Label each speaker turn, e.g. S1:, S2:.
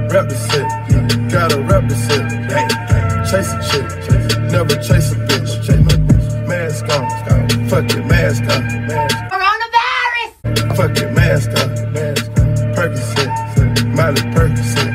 S1: rep the set, gotta rep the set. Chase a chick, never chase a bitch. Chase my bitch, mask on, fuck it, mask on.
S2: Coronavirus!
S1: Fuck it, mask on, Percocet, Miley Percocet.